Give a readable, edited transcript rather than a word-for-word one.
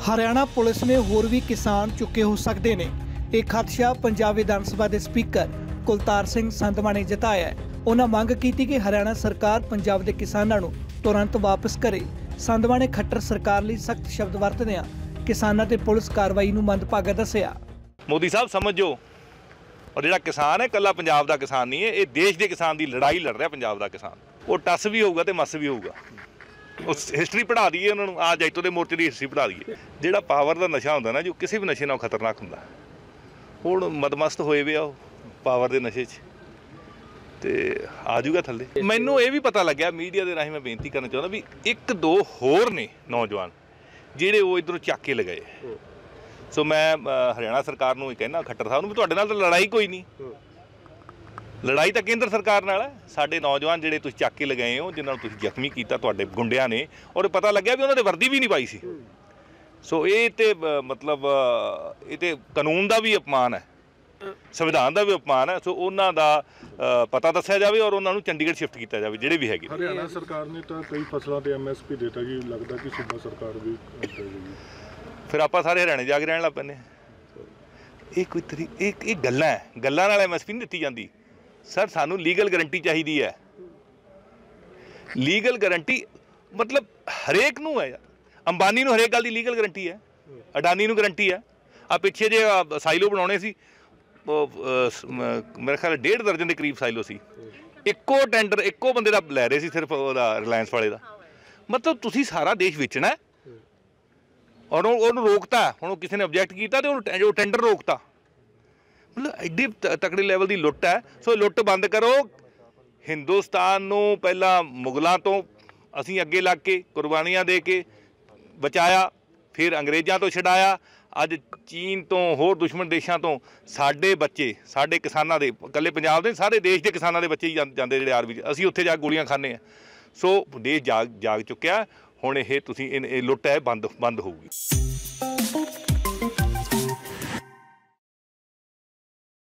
Haryana police ਨੇ ਹੋਰ ਵੀ ਕਿਸਾਨ ਚੁੱਕੇ ਹੋ ਸਕਦੇ ਨੇ। ਇਹ ਖਦਸ਼ਾ ਪੰਜਾਬ ਵਿਧਾਨ ਸਭਾ ਦੇ ਸਪੀਕਰ ਕੁਲਤਾਰ ਸਿੰਘ ਸੰਧਵਾ ਨੇ ਜਤਾਇਆ ਹੈ। ਉਹਨਾਂ ਮੰਗ ਕੀਤੀ ਕਿ ਹਰਿਆਣਾ ਸਰਕਾਰ ਪੰਜਾਬ ਦੇ ਕਿਸਾਨਾਂ ਨੂੰ ਤੁਰੰਤ ਵਾਪਸ ਕਰੇ। ਸੰਧਵਾ ਨੇ ਖੱਟਰ ਸਰਕਾਰ ਲਈ ਸਖਤ ਸ਼ਬਦ ਵਰਤਦਿਆਂ ਕਿਸਾਨਾਂ ਤੇ ਪੁਲਿਸ ਕਾਰਵਾਈ ਨੂੰ ਮੰਦਭਾਗਾ ਦੱਸਿਆ। मोदी साहब समझो, और जो किसान है कला पंजाब का किसान नहीं है, ये देश के किसान की लड़ाई लड़ रहा पंजाब का किसान। वो टस भी होगा तो मस भी होगा। उस हिस्टरी पढ़ा दी है उन्होंने, आ जैतो के मोर्चे की हिस्टरी पढ़ा दी है। जो पावर का नशा होंगे ना, जो किसी भी नशे नाल खतरनाक होंगे, हुण मदमस्त होए वे पावर के नशे ते आ जूगा थल्ले। मैनू ये भी पता लग्या मीडिया के राही मैं बेनती करना चाहता भी एक दो होर ने नौजवान जिहड़े वो इधरों चक के लगाए। सो मैं हरियाणा सरकार नूं कहना, खट्टर साहब नूं भी तुहाडे नाल तां लड़ाई कोई नहीं, लड़ाई तो केंद्र सरकार नाल है। साडे नौजवान जिहड़े तुसीं चक के लगाए हो, जिन्हां नूं तुसीं जख्मी कीता तुहाडे गुंडियां ने, और पता लग्या भी उन्हां दे वर्दी भी नहीं पाई सी। सो ये ते मतलब ये ते कानून का भी अपमान है, संविधान का भी अपमान है। सो उन्हां दा पता दस्सिया जावे और उन्हां नूं चंडीगढ़ शिफ्ट किया जावे जिहड़े भी हैगे। हरियाणा सरकार ने तो कई फसलों ते MSP देता जी, लगता कि सूबा सरकार भी फिर आप सारे हरियाणे जाके रहन लग पैंदे। ये कोई ये गल्लां है, गल्लां नाल MSP नहीं दित्ती जांदी। सर सानू लीगल गारंटी चाहिदी है। लीगल गारंटी मतलब हरेक नूं है। अंबानी नूं हरेक गल दी लीगल गारंटी है, अडानी नूं गारंटी है। आ पिछे जे साइलो बनाउणे सी, मेरे ख्याल 1.5 दर्जन के करीब साइलो सी, इक्को टेंडर इक्को बंदे दा लै रहे सी सिर्फ रिलायंस वाले दा। मतलब तुसीं सारा देश बेचना है और उन्होंने रोकता। हुण किसी ने ऑब्जेक्ट किया तो जो टेंडर रोकता। मतलब एड्डी तकड़े लैवल की लुट है। सो लुट बंद करो। हिंदुस्तान नूं पहला मुगलों तो असीं अगे लग के कुर्बानियां दे के बचाया, फिर अंग्रेज़ों तो छड़ाया, अज चीन तो होर दुश्मन देशों तो साडे बच्चे, साडे किसानां दे, कल्ले पंजाब दे सारे देश के किसानां दे बच्चे ही जांदे जिहड़े आर्मी च, असीं उत्थे जा गोलियां खाने आ। सो देश जाग चुक्या। हुण ये तुसीं लुट है बंद होऊगी।